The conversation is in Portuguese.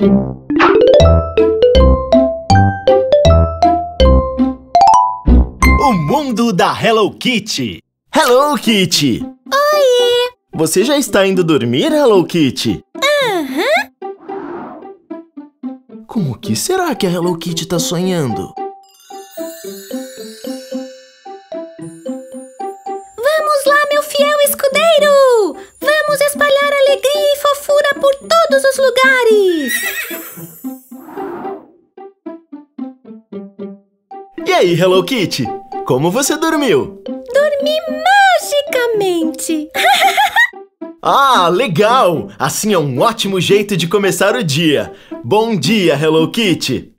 O mundo da Hello Kitty. Hello Kitty! Oi! Você já está indo dormir, Hello Kitty? Com o que será que a Hello Kitty está sonhando? Vamos lá, meu fiel escudeiro! Vamos espalhar alegria e fofura por todos os lugares! E aí, Hello Kitty? Como você dormiu? Dormi magicamente! Ah, legal! Assim é um ótimo jeito de começar o dia. Bom dia, Hello Kitty!